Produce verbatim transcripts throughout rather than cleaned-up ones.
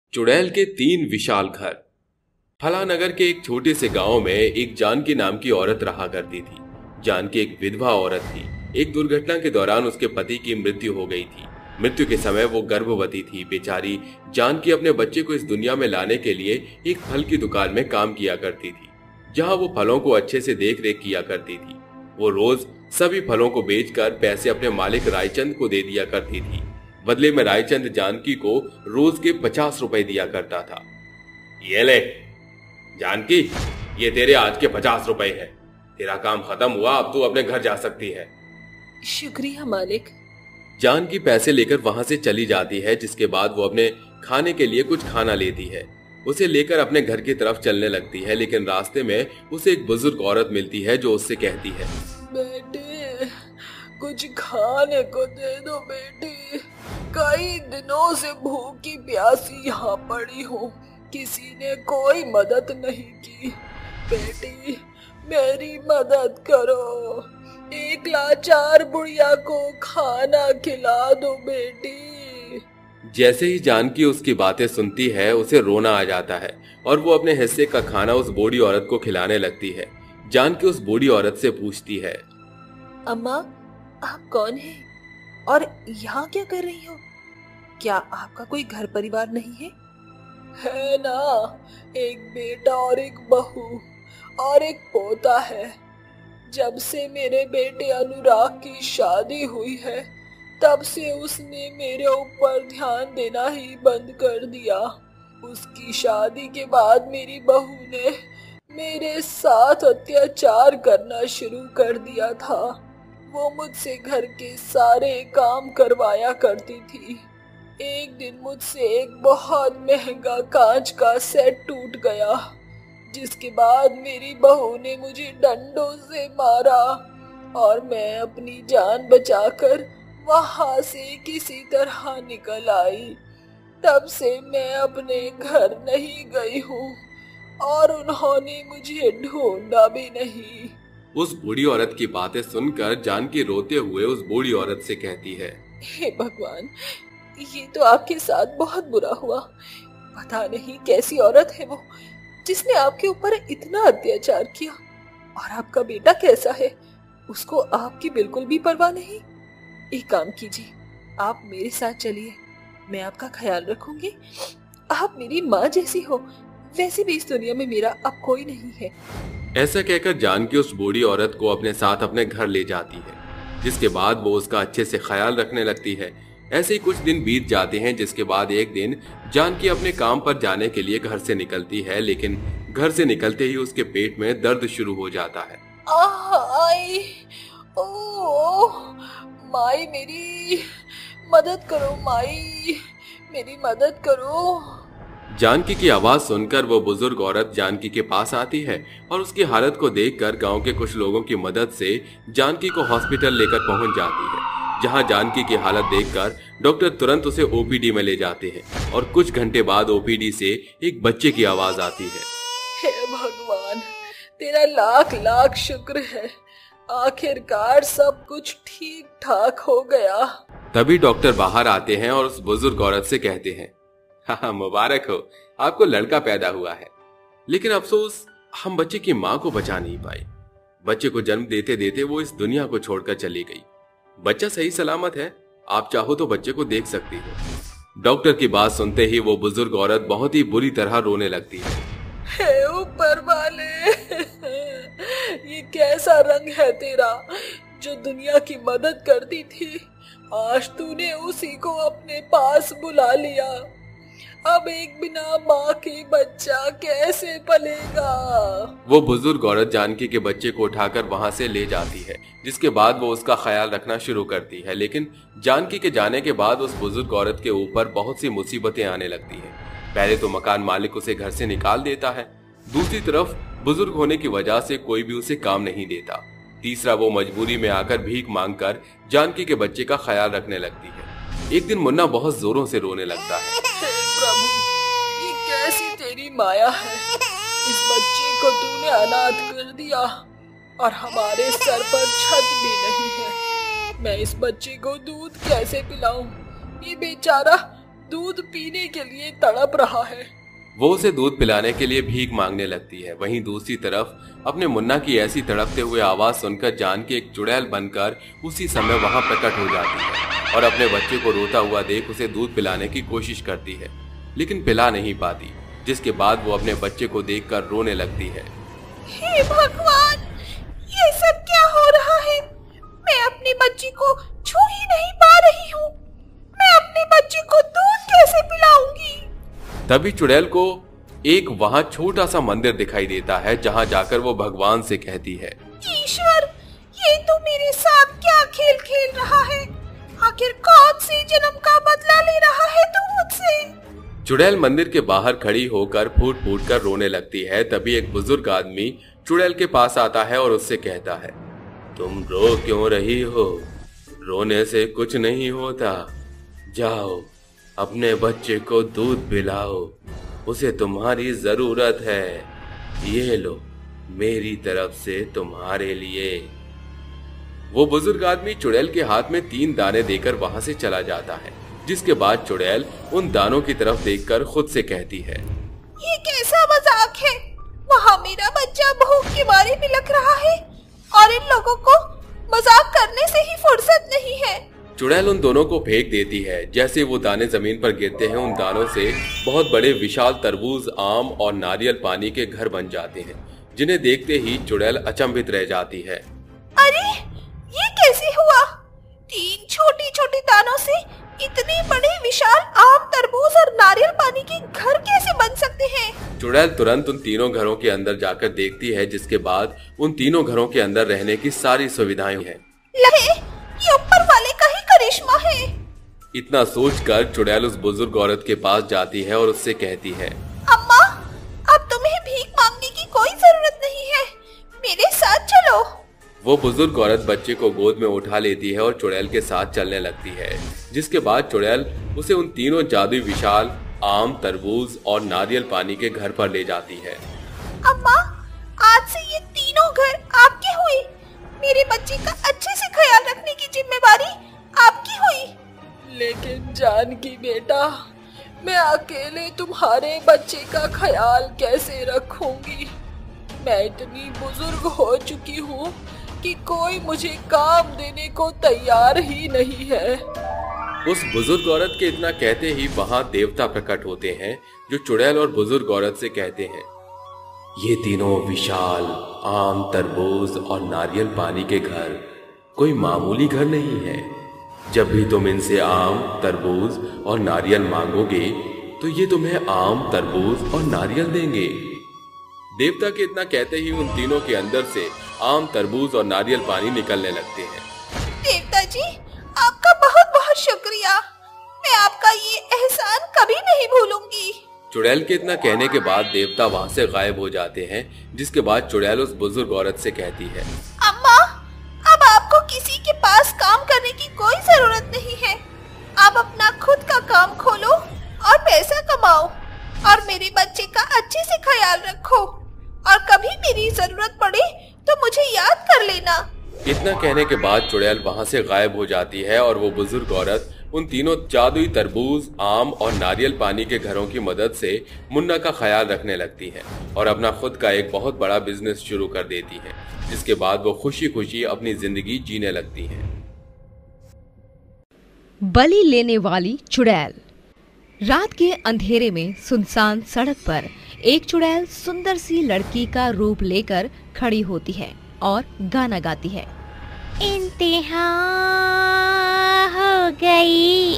चुड़ैल के तीन विशाल घर। फलानगर के एक छोटे से गांव में एक जानकी नाम की औरत रहा करती थी। जानकी एक विधवा औरत थी। एक दुर्घटना के दौरान उसके पति की मृत्यु हो गई थी। मृत्यु के समय वो गर्भवती थी। बेचारी जानकी अपने बच्चे को इस दुनिया में लाने के लिए एक फल की दुकान में काम किया करती थी, जहां वो फलों को अच्छे से देख रेख किया करती थी। वो रोज सभी फलों को बेचकर पैसे अपने मालिक रायचंद को दे दिया करती थी। बदले में रायचंद जानकी को रोज के पचास रुपए दिया करता था। ये ले जानकी, ये तेरे आज के पचास रुपए हैं। तेरा काम खत्म हुआ, अब तू अपने घर जा सकती है। शुक्रिया मालिक। जानकी पैसे लेकर वहां से चली जाती है, जिसके बाद वो अपने खाने के लिए कुछ खाना लेती है। उसे लेकर अपने घर की तरफ चलने लगती है, लेकिन रास्ते में उसे एक बुजुर्ग औरत मिलती है जो उससे कहती है, बेटे कुछ खाने को दे दो बेटे, कई दिनों से भूखी प्यासी यहाँ पड़ी हूँ, किसी ने कोई मदद नहीं की। बेटी मेरी मदद करो, एक लाचार बुढ़िया को खाना खिला दो बेटी। जैसे ही जानकी उसकी बातें सुनती है, उसे रोना आ जाता है और वो अपने हिस्से का खाना उस बूढ़ी औरत को खिलाने लगती है। जानकी उस बूढ़ी औरत से पूछती है, अम्मा आप कौन हैं और यहाँ क्या कर रही हो? क्या आपका कोई घर परिवार नहीं है? है ना, एक बेटा और एक बहू और एक पोता है। जब से मेरे बेटे अनुराग की शादी हुई है, तब से उसने मेरे ऊपर ध्यान देना ही बंद कर दिया। उसकी शादी के बाद मेरी बहू ने मेरे साथ अत्याचार करना शुरू कर दिया था। वो मुझसे घर के सारे काम करवाया करती थी। एक दिन मुझसे एक बहुत महंगा कांच का सेट टूट गया, जिसके बाद मेरी बहू ने मुझे डंडों से मारा और मैं अपनी जान बचाकर वहां से किसी तरह निकल आई। तब से मैं अपने घर नहीं गई हूँ और उन्होंने मुझे ढूंढा भी नहीं। उस बूढ़ी औरत की बातें सुनकर जानकी रोते हुए उस बूढ़ी औरत से कहती है, हे भगवान, ये तो आपके साथ बहुत बुरा हुआ। पता नहीं कैसी औरत है वो, जिसने आपके ऊपर इतना अत्याचार किया। और आपका बेटा कैसा है, उसको आपकी बिल्कुल भी परवाह नहीं। एक काम कीजिए, आप मेरे साथ चलिए, मैं आपका ख्याल रखूंगी। आप मेरी माँ जैसी हो, वैसे भी इस दुनिया में मेरा अब कोई नहीं है। ऐसा कहकर जानकी उस बूढ़ी औरत को अपने साथ अपने घर ले जाती है, जिसके बाद वो उसका अच्छे से ख्याल रखने लगती है। ऐसे ही कुछ दिन बीत जाते हैं, जिसके बाद एक दिन जानकी अपने काम पर जाने के लिए घर से निकलती है, लेकिन घर से निकलते ही उसके पेट में दर्द शुरू हो जाता है। आई, ओ, माई मेरी मदद करो, माई मेरी मदद करो। जानकी की आवाज सुनकर वो बुजुर्ग औरत जानकी के पास आती है और उसकी हालत को देखकर गांव के कुछ लोगों की मदद से जानकी को हॉस्पिटल लेकर पहुंच जाती है, जहां जानकी की हालत देखकर डॉक्टर तुरंत उसे ओपीडी में ले जाते हैं और कुछ घंटे बाद ओपीडी से एक बच्चे की आवाज आती है। हे भगवान, तेरा लाख लाख शुक्र है, आखिरकार सब कुछ ठीक ठाक हो गया। तभी डॉक्टर बाहर आते हैं और उस बुजुर्ग औरत से कहते हैं, हाँ मुबारक हो, आपको लड़का पैदा हुआ है। लेकिन अफसोस हम बच्चे की माँ को बचा नहीं पाए। बच्चे को जन्म देते देते वो इस दुनिया को छोड़कर चली गई। बच्चा सही सलामत है, आप चाहो तो बच्चे को देख सकती हो। डॉक्टर की बात सुनते ही वो बुजुर्ग औरत बहुत ही बुरी तरह रोने लगती है। हे ऊपर वाले, ये कैसा रंग है तेरा, जो दुनिया की मदद करती थी, आज तूने उसी को अपने पास बुला लिया। अब एक बिना माँ के बच्चा कैसे पलेगा? वो बुजुर्ग औरत जानकी के बच्चे को उठाकर वहां से ले जाती है, जिसके बाद वो उसका ख्याल रखना शुरू करती है। लेकिन जानकी के जाने के बाद उस बुजुर्ग औरत के ऊपर बहुत सी मुसीबतें आने लगती हैं। पहले तो मकान मालिक उसे घर से निकाल देता है, दूसरी तरफ बुजुर्ग होने की वजह से कोई भी उसे काम नहीं देता, तीसरा वो मजबूरी में आकर भीख मांगकर जानकी के बच्चे का ख्याल रखने लगती है। एक दिन मुन्ना बहुत जोरों से रोने लगता है। प्रभु, ये कैसी तेरी माया है, इस बच्चे को तूने अनाथ कर दिया और हमारे सर पर छत भी नहीं है। मैं इस बच्चे को दूध कैसे पिलाऊं? ये बेचारा दूध पीने के लिए तड़प रहा है। वो उसे दूध पिलाने के लिए भीख मांगने लगती है। वहीं दूसरी तरफ अपने मुन्ना की ऐसी तड़पते हुए आवाज सुनकर जानकी एक चुड़ैल बनकर उसी समय वहां प्रकट हो जाती है और अपने बच्चे को रोता हुआ देख उसे दूध पिलाने की कोशिश करती है, लेकिन पिला नहीं पाती, जिसके बाद वो अपने बच्चे को देखकर रोने लगती है। हे भगवान, ये सब क्या हो रहा है? मैं अपने बच्चे को छू ही नहीं पा रही हूँ। मैं अपने बच्चे को दूध कैसे पिलाऊंगी? तभी चुड़ैल को एक वहां छोटा सा मंदिर दिखाई देता है, जहां जाकर वो भगवान से कहती है, ईश्वर, ये तो मेरे साथ क्या खेल खेल रहा है? आखिर कौन से जन्म का बदला ले रहा है तू मुझसे? चुड़ैल मंदिर के बाहर खड़ी होकर फूट फूट कर रोने लगती है। तभी एक बुजुर्ग आदमी चुड़ैल के पास आता है और उससे कहता है, तुम रो क्यों रही हो? रोने से कुछ नहीं होता। जाओ अपने बच्चे को दूध पिलाओ, उसे तुम्हारी जरूरत है। ये लो, मेरी तरफ से तुम्हारे लिए। वो बुजुर्ग आदमी चुड़ैल के हाथ में तीन दाने देकर वहां से चला जाता है, जिसके बाद चुड़ैल उन दानों की तरफ देखकर खुद से कहती है, ये कैसा मजाक है? वहाँ मेरा बच्चा भूख के मारे बिलख रहा है और इन लोगों को मजाक करने से ही फुर्सत नहीं है। चुड़ैल उन दोनों को फेंक देती है। जैसे वो दाने जमीन पर गिरते हैं, उन दानों से बहुत बड़े विशाल तरबूज, आम और नारियल पानी के घर बन जाते हैं, जिन्हें देखते ही चुड़ैल अचंभित रह जाती है। अरे ये कैसे हुआ? तीन छोटी छोटी दानों से इतने बड़े विशाल आम, तरबूज और नारियल पानी के घर कैसे बन सकते हैं? चुड़ैल तुरंत उन तीनों घरों के अंदर जाकर देखती है, जिसके बाद उन तीनों घरों के अंदर रहने की सारी सुविधाएं हैं। लगे, ये ऊपर वाले का ही करिश्मा है। इतना सोचकर चुड़ैल उस बुजुर्ग औरत के पास जाती है और उससे कहती है, अम्मा, अब तुम्हें भीख मांगने की कोई जरूरत नहीं है, मेरे साथ चलो। वो बुजुर्ग औरत बच्चे को गोद में उठा लेती है और चुड़ैल के साथ चलने लगती है, जिसके बाद चुड़ैल उसे उन तीनों जादुई विशाल आम, तरबूज और नारियल पानी के घर पर ले जाती है। अम्मा, आज से ये तीनों घर आपके हुए। मेरे बच्चे का अच्छे से ख्याल रखने की जिम्मेवारी आपकी हुई। लेकिन जानकी बेटा, मैं अकेले तुम्हारे बच्चे का ख्याल कैसे रखूंगी? मैं इतनी बुजुर्ग हो चुकी हूँ कि कोई मुझे काम देने को तैयार ही नहीं है। उस बुजुर्ग औरत के इतना कहते ही वहां देवता प्रकट होते हैं, जो चुड़ैल और बुजुर्ग औरत से कहते हैं, ये तीनों विशाल आम, तरबूज और नारियल पानी के घर कोई मामूली घर नहीं है। जब भी तुम इनसे आम, तरबूज और नारियल मांगोगे तो ये तुम्हें आम, तरबूज और नारियल देंगे। देवता के इतना कहते ही उन तीनों के अंदर से आम, तरबूज और नारियल पानी निकलने लगते हैं। देवता जी, आपका बहुत बहुत शुक्रिया। मैं आपका ये एहसान कभी नहीं भूलूंगी। चुड़ैल के इतना कहने के बाद देवता वहां से गायब हो जाते हैं, जिसके बाद चुड़ैल उस बुजुर्ग औरत से कहती है, अम्मा, अब आपको किसी के पास काम करने की कोई जरूरत नहीं है। आप अपना खुद का काम खोलो और पैसा कमाओ और मेरे बच्चे का अच्छे से ख्याल रखो, और कभी मेरी जरूरत पड़े तो मुझे याद कर लेना। इतना कहने के बाद चुड़ैल वहां से गायब हो जाती है और वो बुजुर्ग औरत उन तीनों जादुई तरबूज, आम और नारियल पानी के घरों की मदद से मुन्ना का ख्याल रखने लगती है और अपना खुद का एक बहुत बड़ा बिजनेस शुरू कर देती है, जिसके बाद वो खुशी खुशी अपनी जिंदगी जीने लगती हैं। बलि लेने वाली चुड़ैल। रात के अंधेरे में सुनसान सड़क पर एक चुड़ैल सुंदर सी लड़की का रूप लेकर खड़ी होती है और गाना गाती है। इंतहा हो गई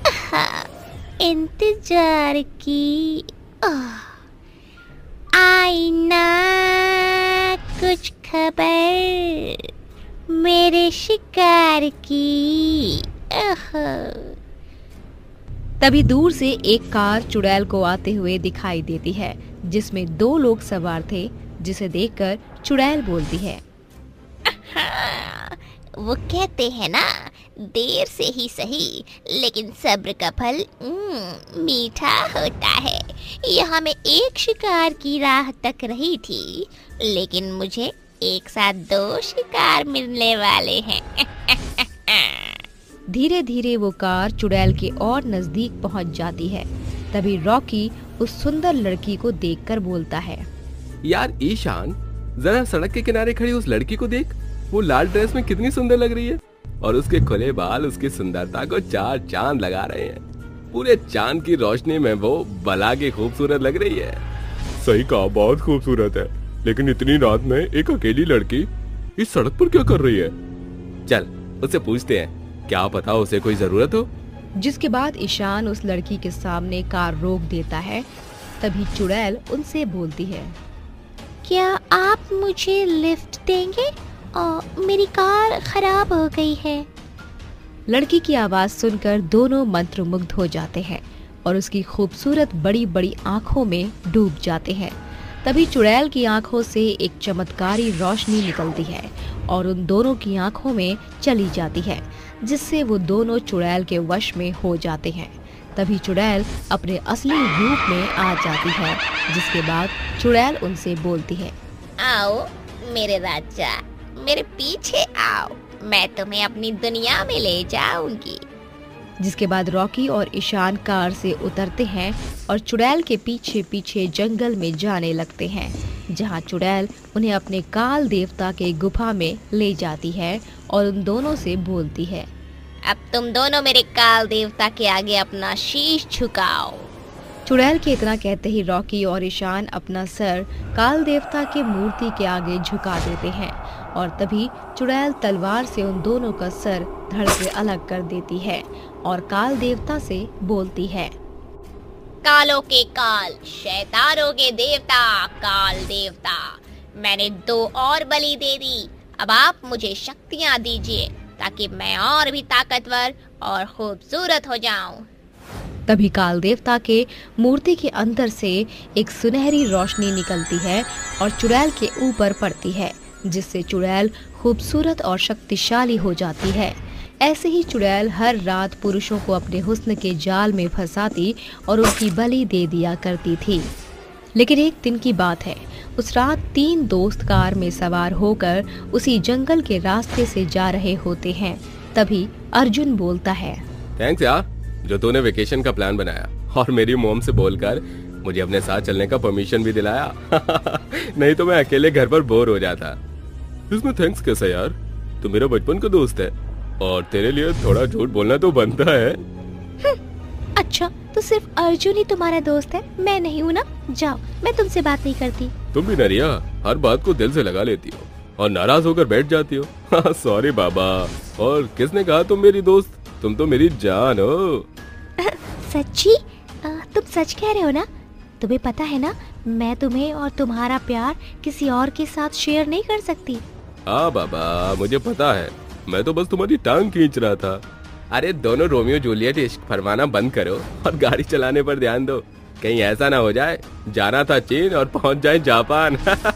इंतजार की, आई ना कुछ खबर मेरे शिकार की। तभी दूर से एक कार चुड़ैल को आते हुए दिखाई देती है, जिसमें दो लोग सवार थे, जिसे देखकर चुड़ैल बोलती है, वो कहते हैं ना, देर से ही सही लेकिन सब्र का फल मीठा होता है। यहाँ मैं एक शिकार की राह तक रही थी, लेकिन मुझे एक साथ दो शिकार मिलने वाले हैं। धीरे धीरे वो कार चुड़ैल के और नजदीक पहुंच जाती है। तभी रॉकी उस सुंदर लड़की को देखकर बोलता है, यार ईशान, जरा सड़क के किनारे खड़ी उस लड़की को देख। वो लाल ड्रेस में कितनी सुंदर लग रही है और उसके खुले बाल उसकी सुंदरता को चार चांद लगा रहे हैं। पूरे चांद की रोशनी में वो बला के खूबसूरत लग रही है। सही कहा, बहुत खूबसूरत है, लेकिन इतनी रात में एक अकेली लड़की इस सड़क पर क्या कर रही है? चल उससे पूछते हैं, क्या पता उसे कोई जरूरत हो। जिसके बाद ईशान उस लड़की के सामने कार रोक देता है। तभी चुड़ैल उनसे बोलती है, क्या आप मुझे लिफ्ट देंगे? आ, मेरी कार खराब हो गई है। लड़की की आवाज सुनकर दोनों मंत्रमुग्ध हो जाते हैं और उसकी खूबसूरत बड़ी बड़ी आंखों में डूब जाते हैं। तभी चुड़ैल की आंखों से एक चमत्कारी रोशनी निकलती है और उन दोनों की आंखों में चली जाती है, जिससे वो दोनों चुड़ैल के वश में हो जाते हैं। तभी चुड़ैल अपने असली रूप में आ जाती है, जिसके बाद चुड़ैल उनसे बोलती है, आओ मेरे राजा, मेरे पीछे आओ, मैं तुम्हें अपनी दुनिया में ले जाऊंगी। जिसके बाद रॉकी और ईशान कार से उतरते हैं और चुड़ैल के पीछे पीछे जंगल में जाने लगते हैं, जहां चुड़ैल उन्हें अपने काल देवता के गुफा में ले जाती है और उन दोनों से बोलती है, अब तुम दोनों मेरे काल देवता के आगे अपना शीश झुकाओ। चुड़ैल के इतना कहते ही रॉकी और ईशान अपना सर काल देवता के मूर्ति के आगे झुका देते हैं और तभी चुड़ैल तलवार से उन दोनों का सर धड़ से अलग कर देती है और काल देवता से बोलती है, कालों के काल, शैतानों के देवता, काल देवता, मैंने दो और बलि दे दी। अब आप मुझे शक्तियाँ दीजिए ताकि मैं और भी ताकतवर और खूबसूरत हो जाऊं। तभी काल देवता के मूर्ति के अंदर से एक सुनहरी रोशनी निकलती है और चुड़ैल के ऊपर पड़ती है, जिससे चुड़ैल खूबसूरत और शक्तिशाली हो जाती है। ऐसे ही चुड़ैल हर रात पुरुषों को अपने हुस्न के जाल में फंसाती और उनकी बलि दे दिया करती थी। लेकिन एक दिन की बात है, उस रात तीन दोस्त कार में सवार होकर उसी जंगल के रास्ते से जा रहे होते हैं। तभी अर्जुन बोलता है, थैंक्स यार, जो तूने वेकेशन का प्लान बनाया और मेरी मोम से बोलकर मुझे अपने साथ चलने का परमिशन भी दिलाया। नहीं तो मैं अकेले घर पर बोर हो जाता। इसमें थैंक्स कैसा यार, तू मेरा बचपन का दोस्त है और तेरे लिए थोड़ा झूठ बोलना तो बनता है। अच्छा, तो सिर्फ अर्जुन ही तुम्हारा दोस्त है, मैं नहीं हूँ ना? जाओ, मैं तुमसे बात नहीं करती। तुम भी नरिया हर बात को दिल से लगा लेती हो और नाराज होकर बैठ जाती हो। सॉरी बाबा। और किसने कहा तुम मेरी दोस्त? तुम तो मेरी जान हो। सच्ची? आ, तुम सच कह रहे हो ना? तुम्हें पता है ना, मैं तुम्हें और तुम्हारा प्यार किसी और के साथ शेयर नहीं कर सकती। हाँ बाबा, मुझे पता है, मैं तो बस तुम्हारी टांग खींच रहा था। अरे दोनों रोमियो जूलियट इश्क फरमाना बंद करो और गाड़ी चलाने पर ध्यान दो। कहीं ऐसा ना हो जाए जाना था चीन और पहुंच जाए जापान।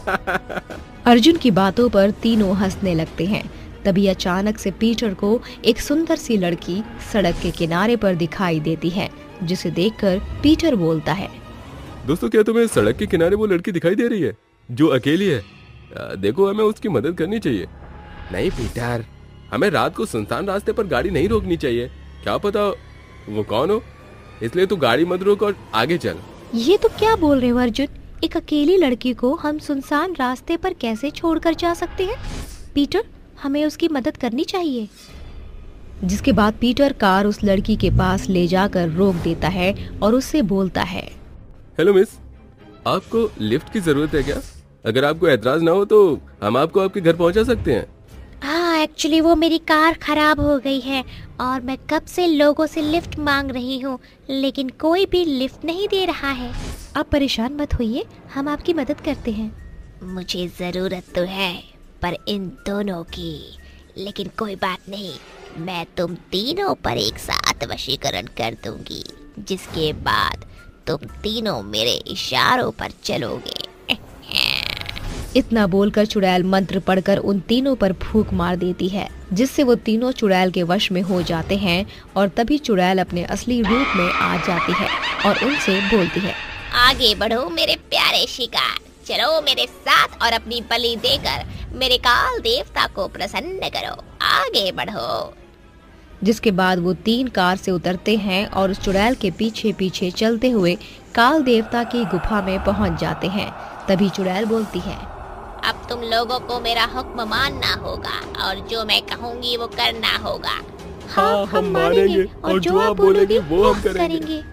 अर्जुन की बातों पर तीनों हंसने लगते हैं। तभी अचानक से पीटर को एक सुंदर सी लड़की सड़क के किनारे पर दिखाई देती है, जिसे देखकर पीटर बोलता है, दोस्तों क्या तुम्हें सड़क के किनारे वो लड़की दिखाई दे रही है जो अकेली है? आ, देखो हमें उसकी मदद करनी चाहिए। नहीं पीटर, हमें रात को सुनसान रास्ते पर गाड़ी नहीं रोकनी चाहिए। क्या पता वो कौन हो, इसलिए तू गाड़ी मत रोक और आगे चल। ये तो क्या बोल रहे हो अर्जुन? एक अकेली लड़की को हम सुनसान रास्ते पर कैसे छोड़कर जा सकते हैं? पीटर, हमें उसकी मदद करनी चाहिए। जिसके बाद पीटर कार उस लड़की के पास ले जाकर रोक देता है और उससे बोलता है, हेलो मिस, आपको लिफ्ट की जरूरत है क्या? अगर आपको एतराज ना हो तो हम आपको आपके घर पहुंचा सकते हैं। हाँ, एक्चुअली वो मेरी कार खराब हो गई है और मैं कब से लोगों से लिफ्ट मांग रही हूँ, लेकिन कोई भी लिफ्ट नहीं दे रहा है। आप परेशान मत होइए, हम आपकी मदद करते हैं। मुझे जरूरत तो है पर इन दोनों की, लेकिन कोई बात नहीं, मैं तुम तीनों पर एक साथ वशीकरण कर दूंगी, जिसके बाद तुम तीनों मेरे इशारों पर चलोगे। इतना बोलकर चुड़ैल मंत्र पढ़कर उन तीनों पर फूंक मार देती है, जिससे वो तीनों चुड़ैल के वश में हो जाते हैं और तभी चुड़ैल अपने असली रूप में आ जाती है और उनसे बोलती है, आगे बढ़ो मेरे प्यारे शिकार, चलो मेरे साथ और अपनी बलि देकर मेरे काल देवता को प्रसन्न करो, आगे बढ़ो। जिसके बाद वो तीन कार से उतरते हैं और उस चुड़ैल के पीछे पीछे चलते हुए काल देवता की गुफा में पहुंच जाते हैं। तभी चुड़ैल बोलती है, अब तुम लोगों को मेरा हुक्म मानना होगा और जो मैं कहूँगी वो करना होगा। हाँ, हम मानेंगे और जो आप बोलोगे वो हम करेंगे।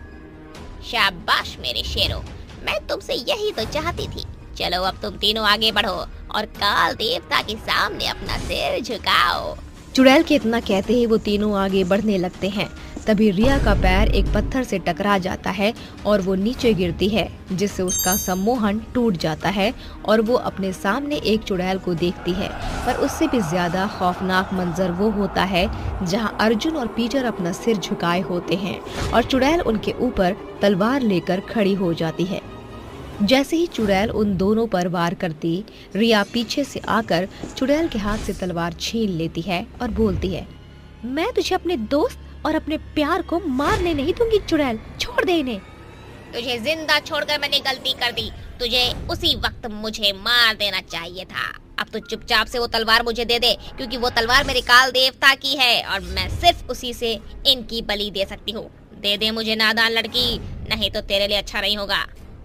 शाबाश मेरे शेरों, मैं तुमसे यही तो चाहती थी। चलो अब तुम तीनों आगे बढ़ो और काल देवता के सामने अपना सिर झुकाओ। चुड़ैल के इतना कहते ही वो तीनों आगे बढ़ने लगते हैं। तभी रिया का पैर एक पत्थर से टकरा जाता है और वो नीचे गिरती है, जिससे उसका सम्मोहन टूट जाता है और वो अपने सामने एक चुड़ैल को देखती है। पर उससे भी ज्यादा खौफनाक मंजर वो होता है जहां अर्जुन और पीटर अपना सिर झुकाए होते हैं और चुड़ैल उनके ऊपर तलवार लेकर खड़ी हो जाती है। जैसे ही चुड़ैल उन दोनों पर वार करती, रिया पीछे से आकर चुड़ैल के हाथ से तलवार छीन लेती है और बोलती है, मैं तुझे अपने दोस्त और अपने प्यार को मारने नहीं दूंगी चुड़ैल, छोड़ दे इन्हें। तुझे जिंदा छोड़कर मैंने गलती कर दी, तुझे उसी वक्त मुझे मार देना चाहिए था। अब तो चुपचाप से वो तलवार मुझे दे दे, क्योंकि वो तलवार मेरे काल देवता की है और मैं सिर्फ उसी से इनकी बलि दे सकती हूँ। दे दे मुझे नादान लड़की, नहीं तो तेरे लिए अच्छा नहीं होगा।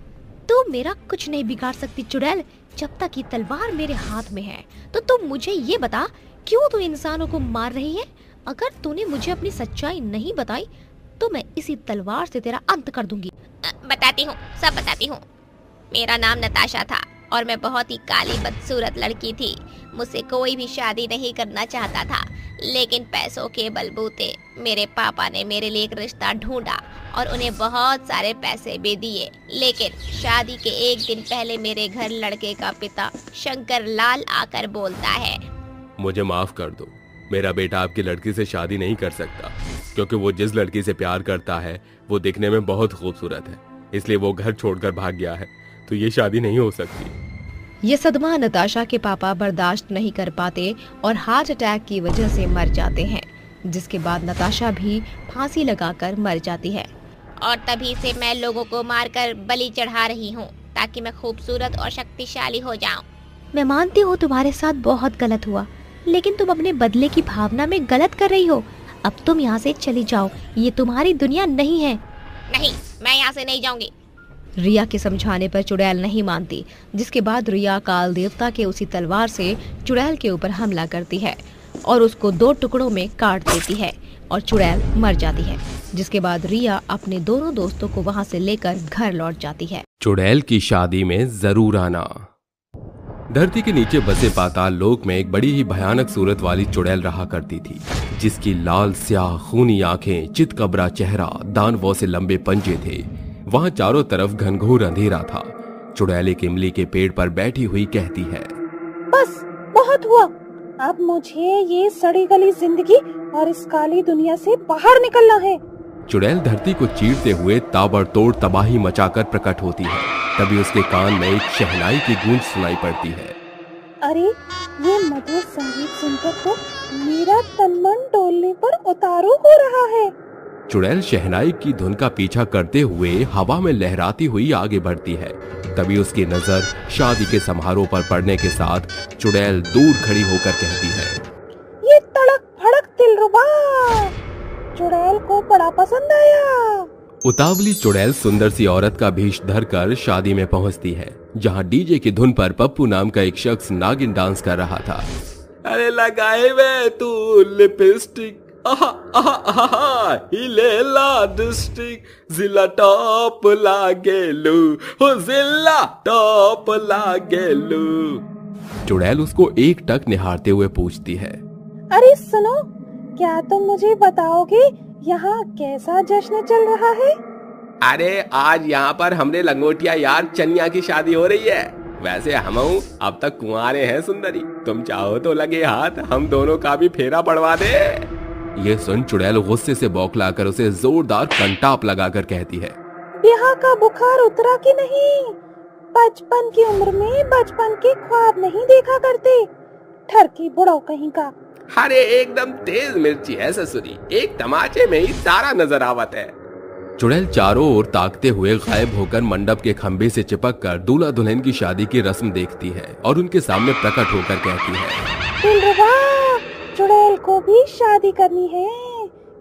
तू मेरा कुछ नहीं बिगाड़ सकती चुड़ैल, जब तक ये तलवार मेरे हाथ में है। तो तुम मुझे ये बता, क्यों तू इंसानों को मार रही है? अगर तूने मुझे अपनी सच्चाई नहीं बताई तो मैं इसी तलवार से तेरा अंत कर दूंगी। बताती हूँ, सब बताती हूँ। मेरा नाम नताशा था और मैं बहुत ही काली बदसूरत लड़की थी। मुझसे कोई भी शादी नहीं करना चाहता था, लेकिन पैसों के बलबूते मेरे पापा ने मेरे लिए एक रिश्ता ढूंढा और उन्हें बहुत सारे पैसे भी दिए। लेकिन शादी के एक दिन पहले मेरे घर लड़के का पिता शंकर लाल आकर बोलता है, मुझे माफ कर दो, मेरा बेटा आपकी लड़की से शादी नहीं कर सकता, क्योंकि वो जिस लड़की से प्यार करता है वो दिखने में बहुत खूबसूरत है, इसलिए वो घर छोड़कर भाग गया है, तो ये शादी नहीं हो सकती। ये सदमा नताशा के पापा बर्दाश्त नहीं कर पाते और हार्ट अटैक की वजह से मर जाते हैं, जिसके बाद नताशा भी फांसी लगाकर मर जाती है। और तभी से मैं लोगों को मारकर बलि चढ़ा रही हूँ, ताकि मैं खूबसूरत और शक्तिशाली हो जाऊं। मैं मानती हूँ तुम्हारे साथ बहुत गलत हुआ, लेकिन तुम अपने बदले की भावना में गलत कर रही हो। अब तुम यहाँ से चली जाओ, ये तुम्हारी दुनिया नहीं है। नहीं, मैं यहाँ से नहीं जाऊंगी। रिया के समझाने पर चुड़ैल नहीं मानती, जिसके बाद रिया काल देवता के उसी तलवार से चुड़ैल के ऊपर हमला करती है और उसको दो टुकड़ों में काट देती है और चुड़ैल मर जाती है। जिसके बाद रिया अपने दोनों दोस्तों को वहाँ से लेकर घर लौट जाती है। चुड़ैल की शादी में जरूर आना। धरती के नीचे बसे पाताल लोक में एक बड़ी ही भयानक सूरत वाली चुड़ैल रहा करती थी, जिसकी लाल स्याह खूनी आंखें, चितकबरा चेहरा, दानवों से लंबे पंजे थे। वहां चारों तरफ घनघोर अंधेरा था। चुड़ैल एक इमली के पेड़ पर बैठी हुई कहती है, बस बहुत हुआ, अब मुझे ये सड़ी गली जिंदगी और इस काली दुनिया से बाहर निकलना है। चुड़ैल धरती को चीरते हुए ताबड़तोड़ तबाही मचाकर प्रकट होती है। तभी उसके कान में एक शहनाई की गूंज सुनाई पड़ती है। अरे ये मधुर संगीत सुनकर तो मेरा तन मन डोलने पर उतारू हो रहा है। चुड़ैल शहनाई की धुन का पीछा करते हुए हवा में लहराती हुई आगे बढ़ती है। तभी उसकी नजर शादी के समारोह पर पड़ने के साथ चुड़ैल दूर खड़ी होकर कहती है, ये तड़क भड़क दिलरुबा चुड़ैल को बड़ा पसंद आया। उतावली चुड़ैल सुंदर सी औरत का भेष धरकर शादी में पहुंचती है, जहां डीजे की धुन पर पप्पू नाम का एक शख्स नागिन डांस कर रहा था। अरे लगाए वे तू लिपस्टिक, आहा आहा आहा हिलेला डिस्ट्रिक्ट, जिला टॉप लागेलू, हो जिला टॉप लागेलू। चुड़ैल उसको एक टक निहारते हुए पूछती है, अरे सुनो, क्या तुम मुझे बताओगे यहाँ कैसा जश्न चल रहा है? अरे आज यहाँ पर हमने लंगोटिया यार चनिया की शादी हो रही है। वैसे हम अब तक कुंवारे हैं सुंदरी, तुम चाहो तो लगे हाथ हम दोनों का भी फेरा पड़वा दे। ये सुन चुड़ैल गुस्से से बौखलाकर उसे जोरदार कंटाप लगाकर कहती है, ब्याह का बुखार उतरा कि नहीं? बचपन की उम्र में बचपन के ख्वाब नहीं देखा करते, ठरकी बुढ़ाओ कहीं का। अरे एकदम तेज मिर्ची है ससुरी, एक तमाचे में ही सारा नजर आवत है। चुड़ैल चारों ओर ताकते हुए गायब होकर मंडप के खंभे से चिपक कर दूल्हा दुल्हन की शादी की रस्म देखती है और उनके सामने प्रकट होकर कहती है, दिलरुबा चुड़ैल को भी शादी करनी है,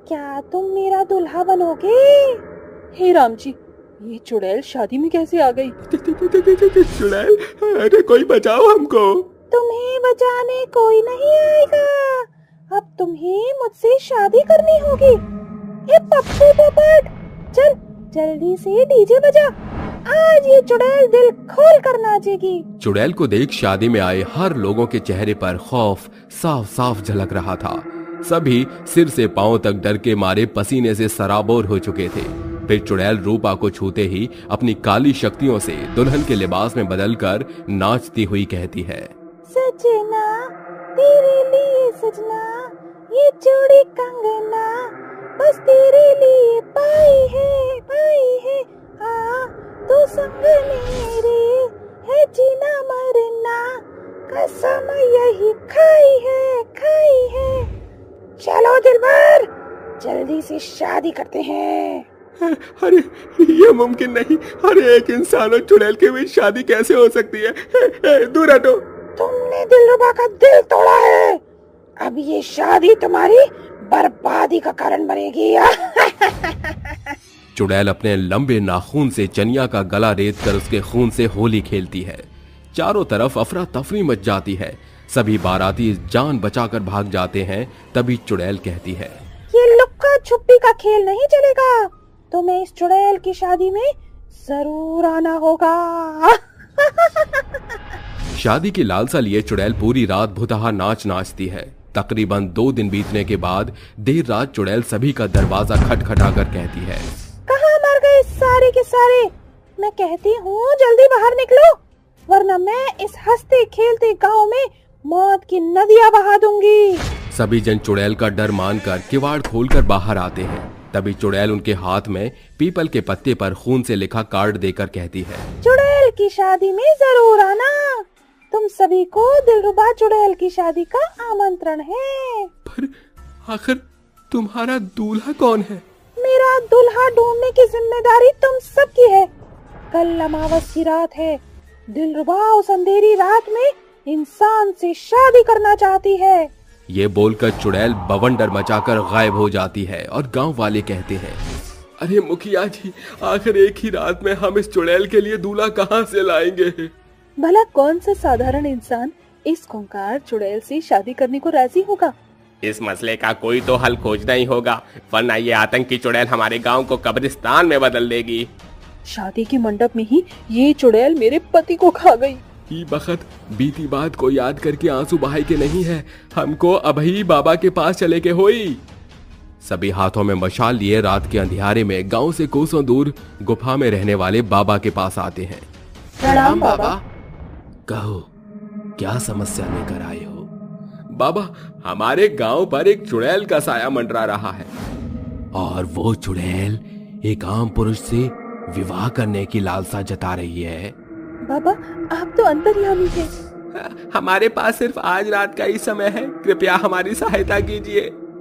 क्या तुम मेरा दूल्हा बनोगे? हे राम जी, ये चुड़ैल शादी में कैसे आ गई? चुड़ैल, अरे कोई बचाओ हमको। तुम्हें बचाने कोई नहीं आएगा, अब तुम्हें मुझसे शादी करनी होगी। ए पप्पू पोपट, चल जल्दी से डीजे बजा, आज ये चुड़ैल दिल खोल कर नाचेगी। चुड़ैल को देख शादी में आए हर लोगों के चेहरे पर खौफ साफ साफ झलक रहा था। सभी सिर से पांव तक डर के मारे पसीने से सराबोर हो चुके थे। फिर चुड़ैल रूपा को छूते ही अपनी काली शक्तियों से दुल्हन के लिबास में बदलकर नाचती हुई कहती है, सजना तेरे लिए सजना, ये चूड़ी कंगना बस तेरे लिए पाई है पाई है। आ तू संग मेरे है जीना मरना, कसम यही खाई है खाई है। चलो दिलबर, जल्दी से शादी करते हैं। अरे ये मुमकिन नहीं, अरे एक इंसान और चुड़ैल के बीच शादी कैसे हो सकती है? दूर हटो। तुमने दिलरुबा का दिल तोड़ा है, अब ये शादी तुम्हारी बर्बादी का कारण बनेगी। चुड़ैल अपने लंबे नाखून से चनिया का गला रेत कर उसके खून से होली खेलती है। चारों तरफ अफरा तफरी मच जाती है। सभी बाराती जान बचाकर भाग जाते हैं। तभी चुड़ैल कहती है, ये लुक्का छुपी का खेल नहीं चलेगा, तुम्हें इस चुड़ैल की शादी में जरूर आना होगा। शादी की लालसा लिए चुड़ैल पूरी रात भुतहा नाच नाचती है। तकरीबन दो दिन बीतने के बाद देर रात चुड़ैल सभी का दरवाजा खटखटाकर कहती है, कहाँ मर गए सारे के सारे? मैं कहती हूँ जल्दी बाहर निकलो, वरना मैं इस हंसते खेलते गांव में मौत की नदियाँ बहा दूंगी। सभी जन चुड़ैल का डर मानकर किवाड़ खोलकर बाहर आते हैं। तभी चुड़ैल उनके हाथ में पीपल के पत्ते पर खून से लिखा कार्ड देकर कहती है, चुड़ैल की शादी में जरूर आना, तुम सभी को दिलरुबा चुड़ैल की शादी का आमंत्रण है। पर आखिर तुम्हारा दूल्हा कौन है? मेरा दूल्हा ढूंढने की जिम्मेदारी तुम सबकी है। कल अमावस की रात है, दिलरुबा उस अंधेरी रात में इंसान से शादी करना चाहती है। ये बोलकर चुड़ैल बवंडर मचाकर गायब हो जाती है और गांव वाले कहते हैं, अरे मुखिया जी, आखिर एक ही रात में हम इस चुड़ैल के लिए दूल्हा कहाँ से लाएंगे? भला कौन सा साधारण इंसान इस खूंखार चुड़ैल से शादी करने को राजी होगा? इस मसले का कोई तो हल खोजना ही होगा, वरना ये आतंकी चुड़ैल हमारे गांव को कब्रिस्तान में बदल देगी। शादी के मंडप में ही ये चुड़ैल मेरे पति को खा गई। ई बखत बीती बात को याद करके आंसू बहाई के नहीं है, हमको अभी बाबा के पास चले के होई। सभी हाथों में मशाल लिए रात के अंधियारे में गांव से कोसों दूर गुफा में रहने वाले बाबा के पास आते हैं। प्रणाम बाबा। कहो, क्या समस्या लेकर आए हो? बाबा, हमारे गांव पर एक चुड़ैल का साया मंडरा रहा है, और वो चुड़ैल एक आम पुरुष से विवाह करने की लालसा जता रही है। बाबा, आप तो अंतर्यामी हैं। हमारे पास सिर्फ आज रात का ही समय है, कृपया हमारी सहायता कीजिए।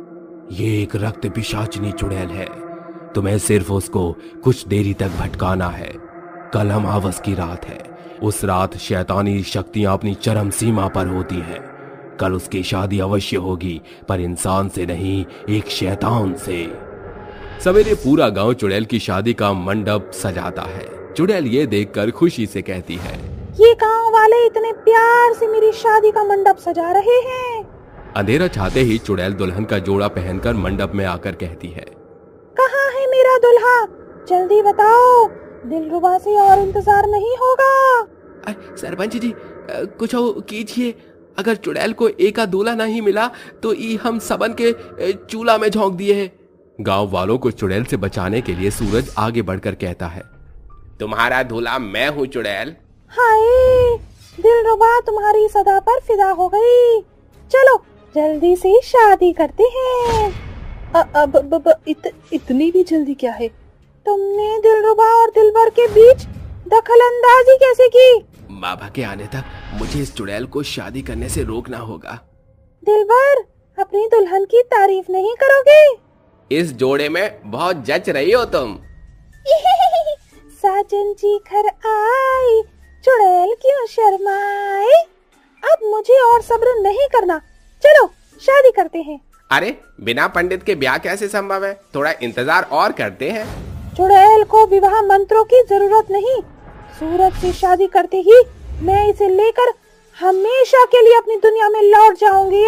ये एक रक्त पिशाचिनी चुड़ैल है, तुम्हें सिर्फ उसको कुछ देरी तक भटकाना है। कल अमावस की रात है, उस रात शैतानी शक्तियां अपनी चरम सीमा पर होती हैं। कल उसकी शादी अवश्य होगी, पर इंसान से नहीं, एक शैतान से। सवेरे पूरा गांव चुड़ैल की शादी का मंडप सजाता है। चुड़ैल ये देखकर खुशी से कहती है, ये गांव वाले इतने प्यार से मेरी शादी का मंडप सजा रहे हैं। अंधेरा छाते ही चुड़ैल दुल्हन का जोड़ा पहनकर मंडप में आकर कहती है, कहाँ है मेरा दूल्हा? जल्दी बताओ, दिलरुबा से और इंतजार नहीं होगा। सरपंच जी, कुछ कीजिए, अगर चुड़ैल को एक का दूल्हा नहीं मिला तो ई हम सबन के चूल्हा में झोंक दिए है। गांव वालों को चुड़ैल से बचाने के लिए सूरज आगे बढ़कर कहता है, तुम्हारा दूल्हा मैं हूँ चुड़ैल। हाय, दिलरुबा तुम्हारी सदा पर फिदा हो गई। चलो जल्दी से शादी करते हैं। अब ब, ब, इत, इतनी भी जल्दी क्या है? तुमने दिलरुबा और दिलबर के बीच दखल अंदाजी कैसे की? बाबा के आने तक मुझे इस चुड़ैल को शादी करने से रोकना होगा। दिलबर, अपनी दुल्हन की तारीफ नहीं करोगे? इस जोड़े में बहुत जच रही हो तुम। साजन जी घर आए, चुड़ैल क्यों शर्माए। अब मुझे और सब्र नहीं करना, चलो शादी करते हैं। अरे बिना पंडित के ब्याह कैसे संभव है? थोड़ा इंतजार और करते हैं। चुड़ैल को विवाह मंत्रों की जरूरत नहीं। सूरज से शादी करते ही मैं इसे लेकर हमेशा के लिए अपनी दुनिया में लौट जाऊंगी।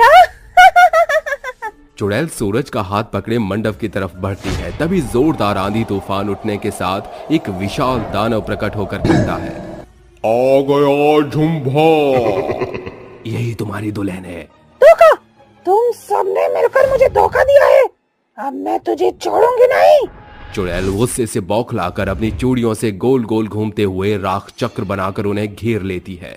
चुड़ैल सूरज का हाथ पकड़े मंडप की तरफ बढ़ती है। तभी जोरदार आंधी तूफान उठने के साथ एक विशाल दानव प्रकट होकर कहता है, आ गया झुम्भा। यही तुम्हारी दुल्हन है। धोखा! तुम सबने मिलकर मुझे धोखा दिया है। अब मैं तुझे छोड़ूंगी नहीं। चुड़ैल गुस्से से बौखलाकर अपनी चूड़ियों से गोल गोल घूमते हुए राख चक्र बनाकर उन्हें घेर लेती है।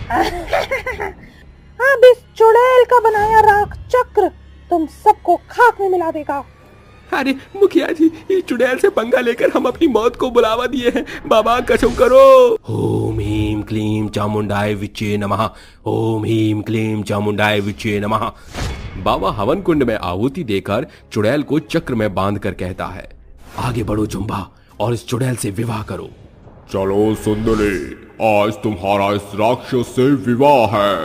अब इस चुड़ैल का बनाया राख चक्र तुम सबको खाक में मिला देगा। अरे मुखिया जी, इस चुड़ैल से पंगा लेकर हम अपनी मौत को बुलावा दिए हैं। बाबा कसम करो। ओम ह्रीम क्लीम चामुंडाय विचे नमः। ओम ह्रीम क्लीम चामुंडाय विचे नमः। बाबा हवन कुंड में आहुति देकर चुड़ैल को चक्र में बांध कर कहता है, आगे बढ़ो जुम्बा और इस चुड़ैल से विवाह करो। चलो सुंदरी, आज तुम्हारा इस राक्षस से विवाह है।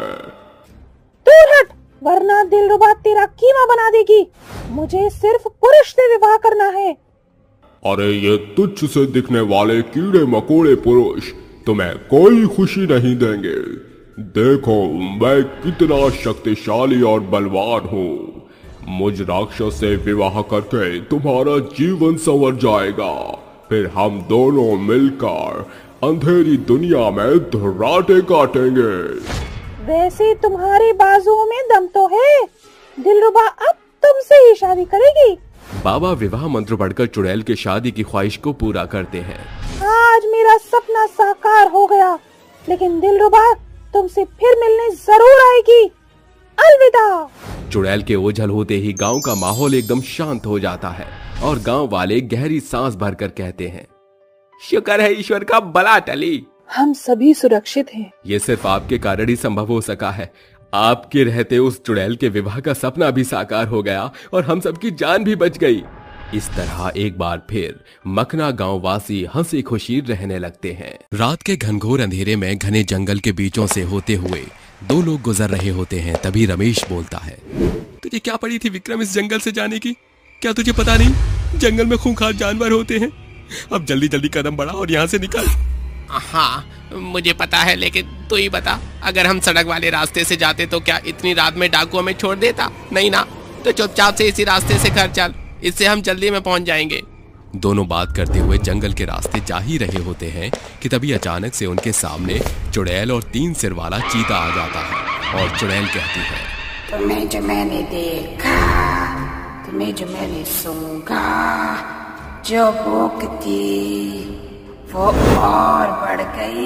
दूर हट, वरना दिलरुबा तेरा कीमा बना देगी। मुझे सिर्फ पुरुष से विवाह करना है। अरे ये तुच्छ से दिखने वाले कीड़े मकोड़े पुरुष तुम्हें कोई खुशी नहीं देंगे। देखो मैं कितना शक्तिशाली और बलवान हूँ। मुझ राक्षस से विवाह करके तुम्हारा जीवन संवर जाएगा। फिर हम दोनों मिलकर अंधेरी दुनिया में धर्राटे काटेंगे। वैसे तुम्हारे बाजुओं में दम तो है। दिलरुबा अब तुमसे ही शादी करेगी। बाबा विवाह मंत्र पढ़कर चुड़ैल की शादी की ख्वाहिश को पूरा करते हैं। आज मेरा सपना साकार हो गया, लेकिन दिलरुबा तुमसे फिर मिलने जरूर आएगी। अलविदा। चुड़ैल के ओझल होते ही गांव का माहौल एकदम शांत हो जाता है और गांव वाले गहरी सांस भरकर कहते हैं, शुक्र है ईश्वर का बला टली। हम सभी सुरक्षित हैं। ये सिर्फ आपके कारण ही संभव हो सका है। आपके रहते उस चुड़ैल के विवाह का सपना भी साकार हो गया और हम सबकी जान भी बच गई। इस तरह एक बार फिर मखना गांव वासी हंसी खुशी रहने लगते हैं। रात के घनघोर अंधेरे में घने जंगल के बीचों से होते हुए दो लोग गुजर रहे होते हैं। तभी रमेश बोलता है, तुझे क्या पड़ी थी विक्रम इस जंगल से जाने की? क्या तुझे पता नहीं जंगल में खूंखार जानवर होते हैं? अब जल्दी जल्दी कदम बढ़ा और यहाँ से निकल। हाँ मुझे पता है, लेकिन तू ही बता, अगर हम सड़क वाले रास्ते से जाते तो क्या इतनी रात में डाकू हमें छोड़ देता? नहीं ना, तो चुपचाप से इसी रास्ते से घर चल, इससे हम जल्दी में पहुंच जाएंगे। दोनों बात करते हुए जंगल के रास्ते जा ही रहे होते हैं कि तभी अचानक से उनके सामने चुड़ैल और तीन सिर वाला चीता आ जाता है और चुड़ैल कहती है, तुम्हें जो मैंने देखा, तुम्हें जो मैंने सूंघा, जो भूख थी वो और बढ़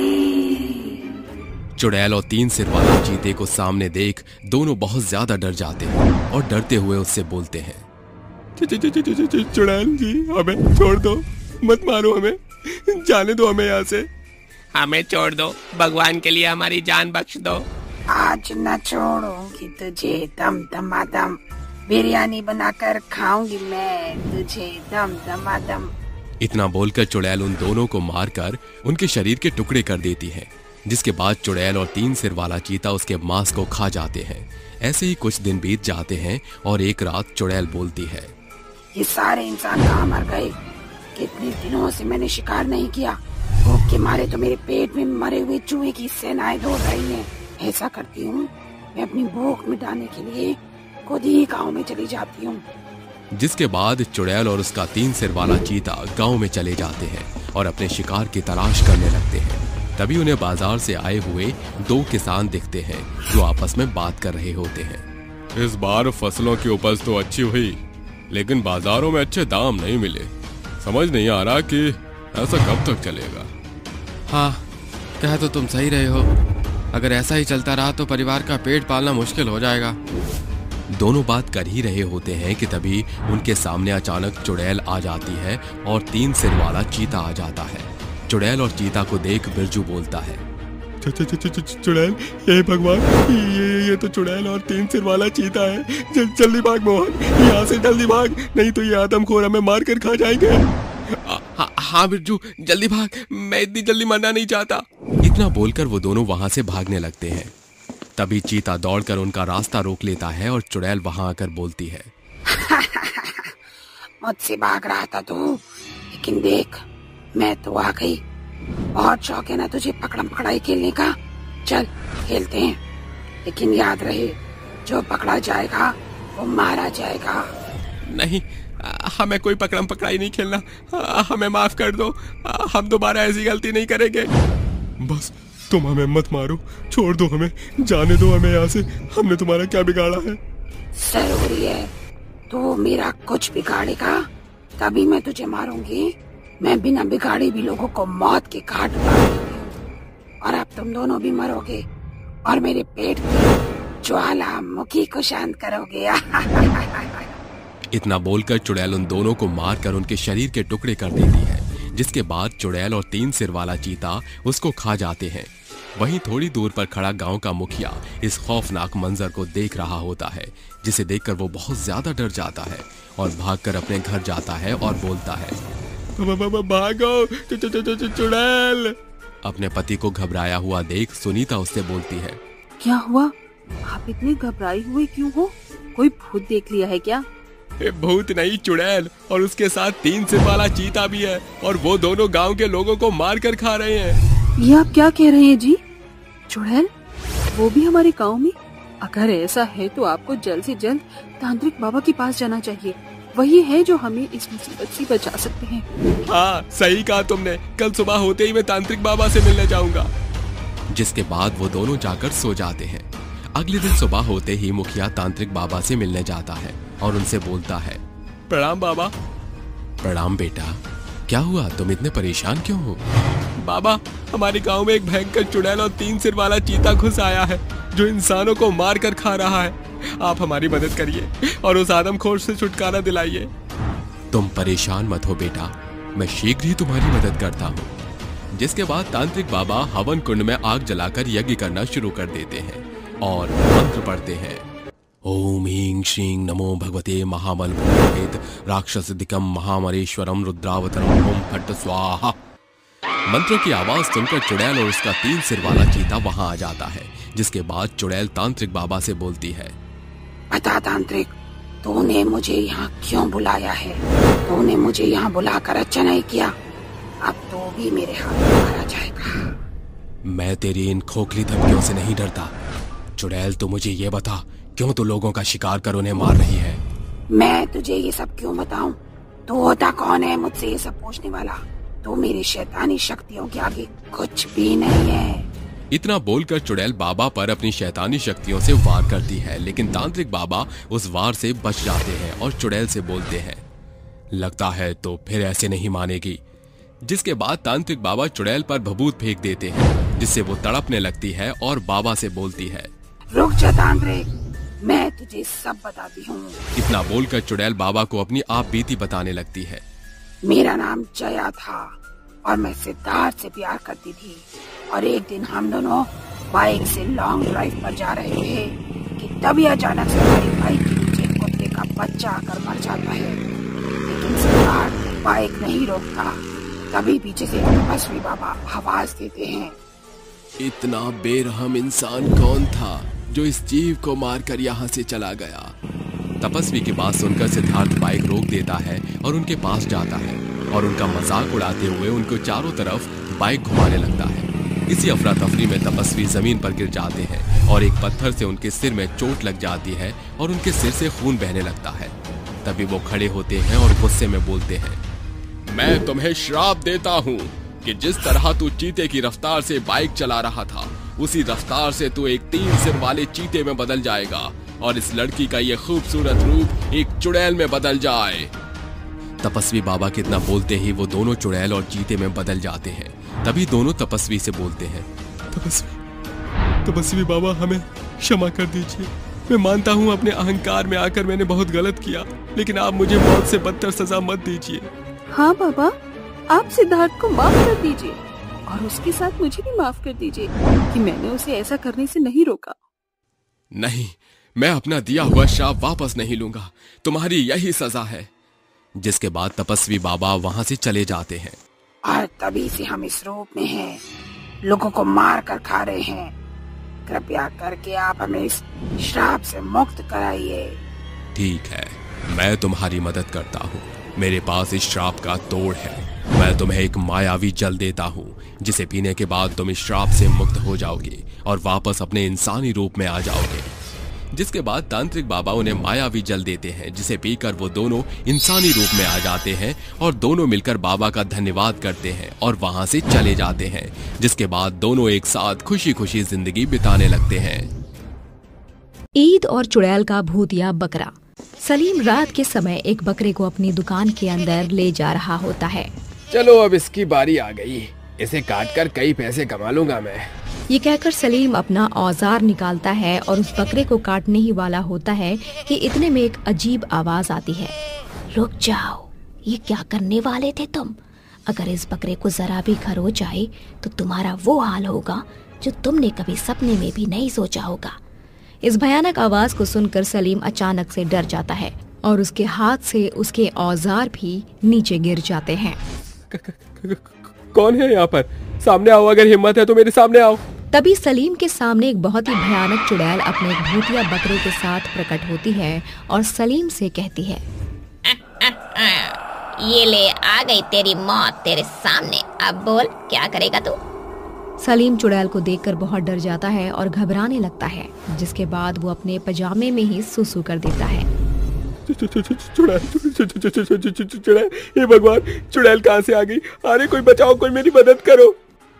गई। चुड़ैल और तीन सिर वाले चीते को सामने देख दोनों बहुत ज्यादा डर जाते हैं और डरते हुए उससे बोलते हैं, चुड़ैल जी हमें छोड़ दो, मत मारो हमें, जाने दो हमें यहाँ से। हमें छोड़ दो, भगवान के लिए हमारी जान बख्श दो। आज न छोड़ूंगी तुझे, दम दमादम बिरयानी बनाकर खाऊंगी मैं तुझे, दम दमादम। इतना बोलकर चुड़ैल उन दोनों को मारकर उनके शरीर के टुकड़े कर देती है, जिसके बाद चुड़ैल और तीन सिर वाला चीता उसके मांस को खा जाते हैं। ऐसे ही कुछ दिन बीत जाते हैं और एक रात चुड़ैल बोलती है, ये सारे इंसान कहाँ मर गए? कितने दिनों से मैंने शिकार नहीं किया। भूख के मारे तो मेरे पेट में मरे हुए चूहे की सेनाएं दौड़ रही हैं। ऐसा करती हूँ, मैं अपनी भूख मिटाने के लिए खुद ही गाँव में चली जाती हूँ। जिसके बाद चुड़ैल और उसका तीन सिर वाला चीता गांव में चले जाते हैं और अपने शिकार की तलाश करने लगते हैं। तभी उन्हें बाजार से आए हुए दो किसान दिखते हैं जो आपस में बात कर रहे होते हैं। इस बार फसलों की उपज तो अच्छी हुई, लेकिन बाजारों में अच्छे दाम नहीं मिले। समझ नहीं आ रहा कि ऐसा कब तक चलेगा। हाँ, कह तो तुम सही रहे हो। अगर ऐसा ही चलता रहा तो परिवार का पेट पालना मुश्किल हो जाएगा। दोनों बात कर ही रहे होते हैं कि तभी उनके सामने अचानक चुड़ैल आ जाती है और तीन सिर वाला चीता आ जाता है। चुड़ैल और चीता को देख बिरजू बोलता है, चुड़ैल, हे भगवान, ये ये तो चुड़ैल और तीन सिर वाला चीता है। जल, जल्दी भाग मोहन, यहाँ से जल्दी भाग, नहीं तो ये आदमखोर हमें मार कर खा जाएंगे। हाँ हाँ बिरजू, जल्दी भाग, मैं इतनी जल्दी मरना नहीं चाहता। इतना बोलकर वो दोनों वहां से भागने लगते हैं। तभी चीता दौड़कर उनका रास्ता रोक लेता है और चुड़ैल वहां आकर बोलती है, मुझसे भाग रहा था तू, लेकिन देख मैं तो आ गई। बहुत शौक है ना तुझे पकड़म पकड़ाई खेलने का, चल खेलते हैं। लेकिन याद रहे, जो पकड़ा जाएगा वो मारा जाएगा। नहीं, हमें कोई पकड़म पकड़ाई नहीं खेलना, हमें माफ कर दो, हम दोबारा ऐसी गलती नहीं करेंगे। बस तुम हमें मत मारो, छोड़ दो हमें, जाने दो हमें यहाँ से। हमने तुम्हारा क्या बिगाड़ा है? जरूरी है तो मेरा कुछ बिगाड़ेगा तभी मैं तुझे मारूंगी। मैं बिना बिगाड़े भी लोगों को मौत के घाट उतारूंगी और अब तुम दोनों भी मरोगे और मेरे पेट की ज्वालामुखी को शांत करोगे। इतना बोलकर चुड़ैल उन दोनों को मारकर उनके शरीर के टुकड़े कर देती है, जिसके बाद चुड़ैल और तीन सिर वाला चीता उसको खा जाते हैं। वहीं थोड़ी दूर पर खड़ा गांव का मुखिया इस खौफनाक मंजर को देख रहा होता है, जिसे देखकर वो बहुत ज्यादा डर जाता है और भागकर अपने घर जाता है और बोलता है, भागो चुड़ैल। अपने पति को घबराया हुआ देख सुनीता उससे बोलती है, क्या हुआ? आप इतने घबराए हुए क्यों हो? कोई भूत देख लिया है क्या? भूत नहीं, चुड़ैल, और उसके साथ तीन सिर वाला चीता भी है और वो दोनों गांव के लोगों को मार कर खा रहे हैं। ये आप क्या कह रहे हैं जी? चुड़ैल वो भी हमारे गांव में? अगर ऐसा है तो आपको जल्द से जल्द तांत्रिक बाबा के पास जाना चाहिए, वही है जो हमें इस मुसीबत से बचा सकते हैं। हाँ सही कहा तुमने, कल सुबह होते ही मैं तांत्रिक बाबा से मिलने जाऊंगा। जिसके बाद वो दोनों जाकर सो जाते हैं। अगले दिन सुबह होते ही मुखिया तांत्रिक बाबा से मिलने जाता है और उनसे बोलता है, प्रणाम बाबा। प्रणाम बेटा, क्या हुआ, तुम इतने परेशान क्यों हो? बाबा, हमारे गांव में एक भयंकर चुड़ैल और तीन सिर वाला चीता घुस आया है जो इंसानों को मार कर खा रहा है। आप हमारी मदद करिए और उस आदमखोर से छुटकारा दिलाइए। तुम परेशान मत हो बेटा, मैं शीघ्र ही तुम्हारी मदद करता हूँ। जिसके बाद तांत्रिक बाबा हवन कुंड में आग जलाकर यज्ञ करना शुरू कर देते हैं और मंत्र पढ़ते हैं। ओम ह्रीं श्रीं नमो भगवते महाबल भूत राक्षस दिकम महामरेश्वरम रुद्रावतरम ओम फट स्वाहा। मंत्रों की आवाज सुनकर चुड़ैल और उसका तीन सिर वाला चीता वहां आ जाता है। जिसके बाद चुड़ैल तांत्रिक बाबा से बोलती है, बता तांत्रिक, तूने मुझे यहाँ क्यों बुलाया है? तूने मुझे यहाँ बुलाकर अच्छा नहीं किया, अब तो भी मेरे हाथ में मारा जाएगा। मैं तेरी इन खोखली धमकियों से नहीं डरता। चुड़ैल तू मुझे ये बता, क्यों तू लोगों का शिकार कर उन्हें मार रही है? मैं तुझे ये सब क्यों बताऊं? तू होता कौन है मुझसे ये सब पूछने वाला? तू मेरी शैतानी शक्तियों के आगे कुछ भी नहीं है। इतना बोलकर चुड़ैल बाबा पर अपनी शैतानी शक्तियों से वार करती है, लेकिन तांत्रिक बाबा उस वार से बच जाते हैं और चुड़ैल से बोलते हैं, लगता है तो फिर ऐसे नहीं मानेगी। जिसके बाद तांत्रिक बाबा चुड़ैल पर भभूत फेंक देते हैं, जिससे वो तड़पने लगती है और बाबा से बोलती है, रुक जा तांत्रिक, मैं तुझे सब बताती हूँ। इतना बोलकर चुड़ैल बाबा को अपनी आप बीती बताने लगती है। मेरा नाम जया था और मैं सिद्धार्थ से प्यार करती थी और एक दिन हम दोनों बाइक से लॉन्ग ड्राइव पर जा रहे थे कि तभी अचानक से हमारी बाइक के नीचे कुत्ते का बच्चा आकर मर जाता है। लेकिन सिद्धार्थ बाइक नहीं रोकता, तभी पीछे से तपस्वी बाबा आवाज देते हैं, इतना बेरहम इंसान कौन था जो इस जीव को मारकर यहाँ से चला गया? तपस्वी की बात सुनकर सिद्धार्थ बाइक रोक देता है और उनके पास जाता है और उनका मजाक उड़ाते हुए उनको चारों तरफ बाइक घुमाने लगता है। इसी अफरा तफरी में तपस्वी जमीन पर गिर जाते हैं और एक पत्थर से उनके सिर में चोट लग जाती है और उनके सिर से खून बहने लगता है। तभी वो खड़े होते हैं और गुस्से में बोलते हैं, मैं तुम्हें श्राप देता हूँ कि जिस तरह तू चीते की रफ्तार से बाइक चला रहा था, उसी रफ्तार से तू एक तीन सिर वाले चीते में बदल जाएगा और इस लड़की का ये खूबसूरत रूप एक चुड़ैल में बदल जाए। तपस्वी बाबा के इतना बोलते ही वो दोनों चुड़ैल और चीते में बदल जाते हैं। तभी दोनों तपस्वी से बोलते हैं, तपस्वी तपस्वी बाबा हमें क्षमा कर दीजिए। मैं मानता हूँ अपने अहंकार में आकर मैंने बहुत गलत किया, लेकिन आप मुझे मौत से बदतर सजा मत दीजिए। हाँ बाबा, आप सिद्धार्थ को माफ कर दीजिए और उसके साथ मुझे भी माफ कर दीजिए कि मैंने उसे ऐसा करने से नहीं रोका। नहीं, मैं अपना दिया हुआ श्राप वापस नहीं लूंगा, तुम्हारी यही सजा है। जिसके बाद तपस्वी बाबा वहां से चले जाते हैं। और तभी से हम इस रूप में हैं, लोगों को मार कर खा रहे हैं। कृपया करके आप हमें इस श्राप से मुक्त कराइए। ठीक है, मैं तुम्हारी मदद करता हूँ। मेरे पास इस श्राप का तोड़ है। मैं तुम्हें एक मायावी जल देता हूँ, जिसे पीने के बाद तुम इस श्राप से मुक्त हो जाओगे और वापस अपने इंसानी रूप में आ जाओगे। जिसके बाद तांत्रिक बाबा उन्हें मायावी जल देते हैं, जिसे पीकर वो दोनों इंसानी रूप में आ जाते हैं और दोनों मिलकर बाबा का धन्यवाद करते हैं और वहां से चले जाते हैं। जिसके बाद दोनों एक साथ खुशी खुशी जिंदगी बिताने लगते हैं। ईद और चुड़ैल का भूतिया बकरा। सलीम रात के समय एक बकरे को अपनी दुकान के अंदर ले जा रहा होता है। चलो अब इसकी बारी आ गई, इसे काट कर कई पैसे कमा लूंगा मैं। ये कहकर सलीम अपना औजार निकालता है और उस बकरे को काटने ही वाला होता है कि इतने में एक अजीब आवाज आती है। रुक जाओ, ये क्या करने वाले थे तुम? अगर इस बकरे को जरा भी खरोच जाए तो तुम्हारा वो हाल होगा जो तुमने कभी सपने में भी नहीं सोचा होगा। इस भयानक आवाज को सुनकर सलीम अचानक से डर जाता है और उसके हाथ से उसके औजार भी नीचे गिर जाते हैं। कौन है यहाँ पर? सामने आओ, अगर हिम्मत है तो मेरे सामने आओ। तभी सलीम के सामने एक बहुत ही भयानक चुड़ैल अपने एक भूतिया बकरे के साथ प्रकट होती है और सलीम से कहती है, ये ले आ गई तेरी मौत तेरे सामने, अब बोल क्या करेगा तू? सलीम चुड़ैल को देखकर बहुत डर जाता है और घबराने लगता है, जिसके बाद वो अपने पजामे में ही सुसु कर देता है। चुड़ैल, चुड़ैल, हे भगवान, चुड़ैल कहाँ से आ गई? अरे कोई बचाओ, कोई मेरी मदद करो।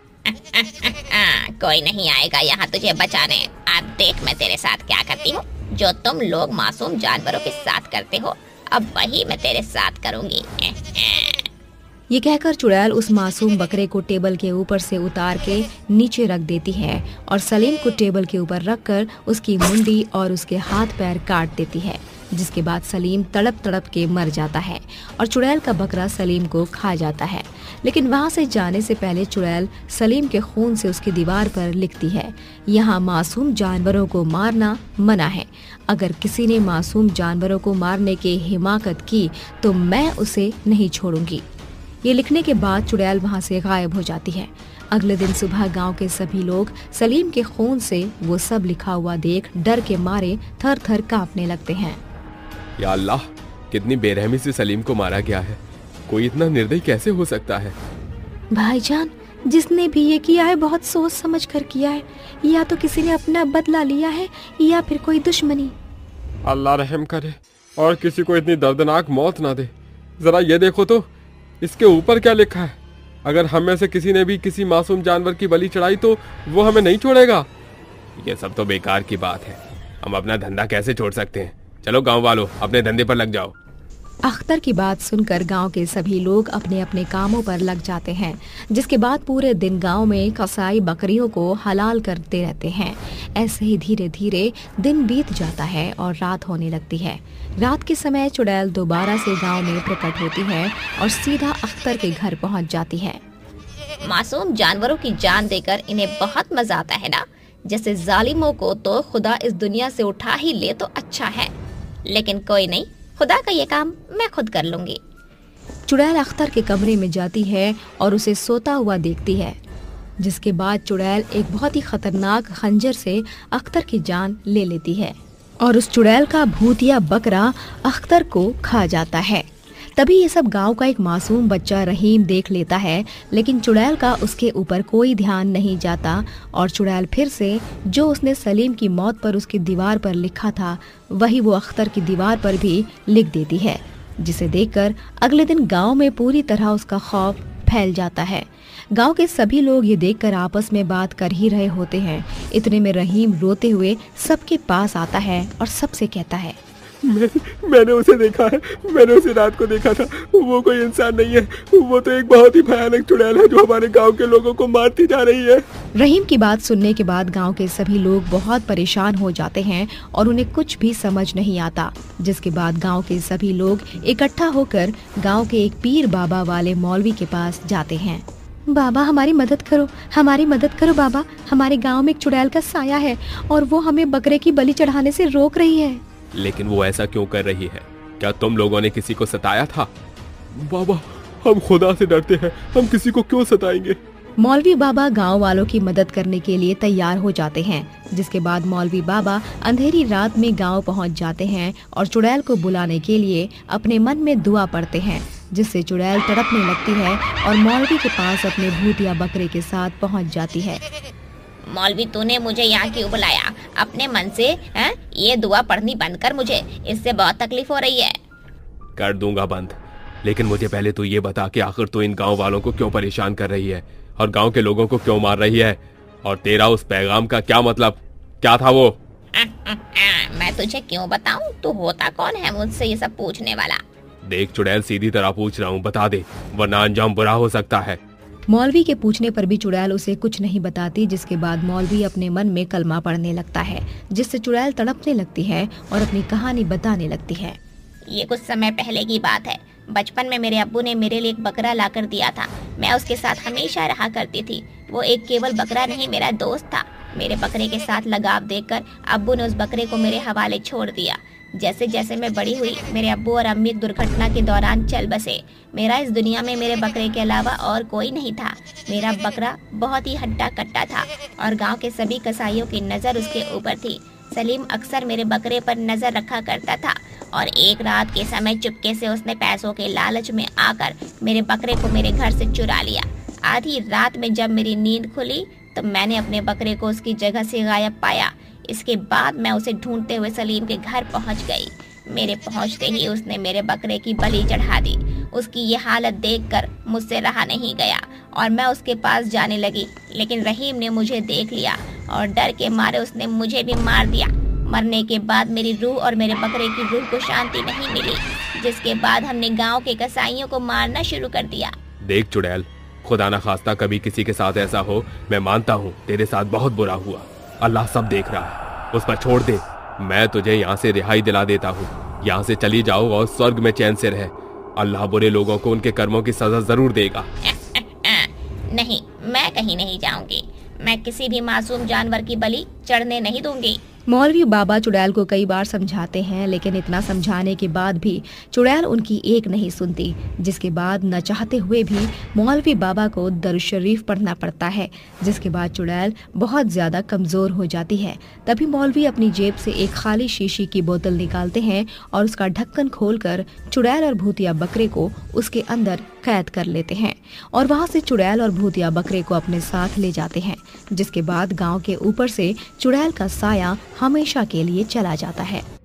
कोई नहीं आएगा यहाँ तुझे बचाने। अब देख मैं तेरे साथ क्या करती हूँ। जो तुम लोग मासूम जानवरों के साथ करते हो, अब वही मैं तेरे साथ करूँगी। ये कहकर चुड़ैल उस मासूम बकरे को टेबल के ऊपर से उतार के नीचे रख देती है और सलीम को टेबल के ऊपर रखकर उसकी मुंडी और उसके हाथ पैर काट देती है। जिसके बाद सलीम तड़प तड़प के मर जाता है और चुड़ैल का बकरा सलीम को खा जाता है। लेकिन वहां से जाने से पहले चुड़ैल सलीम के खून से उसकी दीवार पर लिखती है, यहाँ मासूम जानवरों को मारना मना है। अगर किसी ने मासूम जानवरों को मारने की हिमाकत की तो मैं उसे नहीं छोड़ूंगी। ये लिखने के बाद चुड़ैल वहां से गायब हो जाती है। अगले दिन सुबह गांव के सभी लोग सलीम के खून से वो सब लिखा हुआ देख डर के मारे थर थर कांपने लगते हैं। या अल्लाह, कितनी बेरहमी से सलीम को मारा गया है। कोई इतना निर्दयी कैसे हो सकता है? भाईजान, जिसने भी ये किया है बहुत सोच समझ कर किया है। या तो किसी ने अपना बदला लिया है या फिर कोई दुश्मनी। अल्लाह रहम करे और किसी को इतनी दर्दनाक मौत ना दे। जरा ये देखो तो, इसके ऊपर क्या लिखा है? अगर हम में से किसी ने भी किसी मासूम जानवर की बलि चढ़ाई तो वो हमें नहीं छोड़ेगा। ये सब तो बेकार की बात है। हम अपना धंधा कैसे छोड़ सकते हैं? चलो गांव वालों, अपने धंधे पर लग जाओ। अख्तर की बात सुनकर गांव के सभी लोग अपने अपने कामों पर लग जाते हैं। जिसके बाद पूरे दिन गांव में कसाई बकरियों को हलाल करते रहते हैं। ऐसे ही धीरे धीरे दिन बीत जाता है और रात होने लगती है। रात के समय चुड़ैल दोबारा से गांव में प्रकट होती है और सीधा अख्तर के घर पहुंच जाती है। मासूम जानवरों की जान देकर इन्हें बहुत मजा आता है ना। जैसे जालिमों को तो खुदा इस दुनिया से उठा ही ले तो अच्छा है, लेकिन कोई नहीं, खुदा का ये काम मैं खुद कर लूंगी। चुड़ैल अख्तर के कमरे में जाती है और उसे सोता हुआ देखती है। जिसके बाद चुड़ैल एक बहुत ही खतरनाक खंजर से अख्तर की जान ले लेती है और उस चुड़ैल का भूतिया बकरा अख्तर को खा जाता है। तभी ये सब गांव का एक मासूम बच्चा रहीम देख लेता है, लेकिन चुड़ैल का उसके ऊपर कोई ध्यान नहीं जाता और चुड़ैल फिर से जो उसने सलीम की मौत पर उसकी दीवार पर लिखा था वही वो अख्तर की दीवार पर भी लिख देती है। जिसे देखकर अगले दिन गांव में पूरी तरह उसका खौफ फैल जाता है। गांव के सभी लोग ये देखकर आपस में बात कर ही रहे होते हैं। इतने में रहीम रोते हुए सबके पास आता है और सबसे कहता है, मैं, मैंने उसे देखा है, मैंने उसे रात को देखा था। वो कोई इंसान नहीं है, वो तो एक बहुत ही भयानक चुड़ैल है जो हमारे गांव के लोगों को मारती जा रही है। रहीम की बात सुनने के बाद गांव के सभी लोग बहुत परेशान हो जाते हैं और उन्हें कुछ भी समझ नहीं आता। जिसके बाद गांव के सभी लोग इकट्ठा होकर गांव के एक पीर बाबा वाले मौलवी के पास जाते हैं। बाबा, हमारी मदद करो, हमारी मदद करो बाबा। हमारे गाँव में एक चुड़ैल का साया है और वो हमें बकरे की बलि चढ़ाने से रोक रही है। लेकिन वो ऐसा क्यों कर रही है? क्या तुम लोगों ने किसी को सताया था? बाबा, हम खुदा से डरते हैं, हम किसी को क्यों सताएंगे? मौलवी बाबा गांव वालों की मदद करने के लिए तैयार हो जाते हैं, जिसके बाद मौलवी बाबा अंधेरी रात में गांव पहुंच जाते हैं और चुड़ैल को बुलाने के लिए अपने मन में दुआ पढ़ते हैं, जिससे चुड़ैल तड़पने लगती है और मौलवी के पास अपने भूतिया बकरे के साथ पहुंच जाती है। मौलवी, तूने मुझे यहाँ क्यों बुलाया? अपने मन से है? ये दुआ पढ़नी बंद कर, मुझे इससे बहुत तकलीफ हो रही है। कर दूंगा बंद, लेकिन मुझे पहले तो ये बता कि आखिर तू इन गांव वालों को क्यों परेशान कर रही है और गांव के लोगों को क्यों मार रही है, और तेरा उस पैगाम का क्या मतलब, क्या था वो? आ, आ, आ, मैं तुझे क्यों बताऊं? तू होता कौन है मुझसे ये सब पूछने वाला? देख चुड़ैल, सीधी तरह पूछ रहा हूँ, बता दे, वरना अंजाम बुरा हो सकता है। मौलवी के पूछने पर भी चुड़ैल उसे कुछ नहीं बताती, जिसके बाद मौलवी अपने मन में कलमा पढ़ने लगता है, जिससे चुड़ैल तड़पने लगती है और अपनी कहानी बताने लगती है। ये कुछ समय पहले की बात है। बचपन में मेरे अब्बू ने मेरे लिए एक बकरा लाकर दिया था। मैं उसके साथ हमेशा रहा करती थी। वो एक केवल बकरा नहीं, मेरा दोस्त था। मेरे बकरे के साथ लगाव देखकर अब्बू ने उस बकरे को मेरे हवाले छोड़ दिया। जैसे जैसे मैं बड़ी हुई, मेरे अब्बू और अम्मी एक दुर्घटना के दौरान चल बसे। मेरा इस दुनिया में मेरे बकरे के अलावा और कोई नहीं था। मेरा बकरा बहुत ही हट्टा कट्टा था और गांव के सभी कसाईयों की नज़र उसके ऊपर थी। सलीम अक्सर मेरे बकरे पर नज़र रखा करता था और एक रात के समय चुपके से उसने पैसों के लालच में आकर मेरे बकरे को मेरे घर से चुरा लिया। आधी रात में जब मेरी नींद खुली तो मैंने अपने बकरे को उसकी जगह से गायब पाया। इसके बाद मैं उसे ढूंढते हुए सलीम के घर पहुंच गई। मेरे पहुंचते ही उसने मेरे बकरे की बलि चढ़ा दी। उसकी ये हालत देखकर मुझसे रहा नहीं गया और मैं उसके पास जाने लगी, लेकिन रहीम ने मुझे देख लिया और डर के मारे उसने मुझे भी मार दिया। मरने के बाद मेरी रूह और मेरे बकरे की रूह को शांति नहीं मिली, जिसके बाद हमने गांव के कसाईयों को मारना शुरू कर दिया। देख चुड़ैल, खुदा न खास्ता कभी किसी के साथ ऐसा हो, मैं मानता हूँ तेरे साथ बहुत बुरा हुआ। अल्लाह सब देख रहा है, उस पर छोड़ दे। मैं तुझे यहाँ से रिहाई दिला देता हूँ। यहाँ से चली जाओ और स्वर्ग में चैन से रह। अल्लाह बुरे लोगों को उनके कर्मों की सजा जरूर देगा। नहीं, मैं कहीं नहीं जाऊंगी। मैं किसी भी मासूम जानवर की बलि चढ़ने नहीं दूंगी। मौलवी बाबा चुड़ैल को कई बार समझाते हैं, लेकिन इतना समझाने के बाद भी चुड़ैल उनकी एक नहीं सुनती, जिसके बाद न चाहते हुए भी मौलवी बाबा को दरूद शरीफ पढ़ना पड़ता है, जिसके बाद चुड़ैल बहुत ज्यादा कमजोर हो जाती है। तभी मौलवी अपनी जेब से एक खाली शीशी की बोतल निकालते हैं और उसका ढक्कन खोलकर चुड़ैल और भूतिया बकरे को उसके अंदर कैद कर लेते हैं और वहां से चुड़ैल और भूतिया बकरे को अपने साथ ले जाते हैं, जिसके बाद गांव के ऊपर से चुड़ैल का साया हमेशा के लिए चला जाता है।